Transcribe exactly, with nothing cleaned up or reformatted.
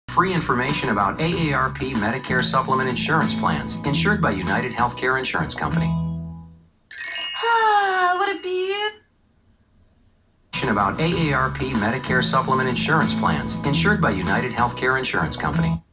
Free information about A A R P Medicare Supplement Insurance Plans, insured by United Healthcare Insurance Company. Ah, what a beaut. About A A R P Medicare Supplement Insurance Plans, insured by United Healthcare Insurance Company.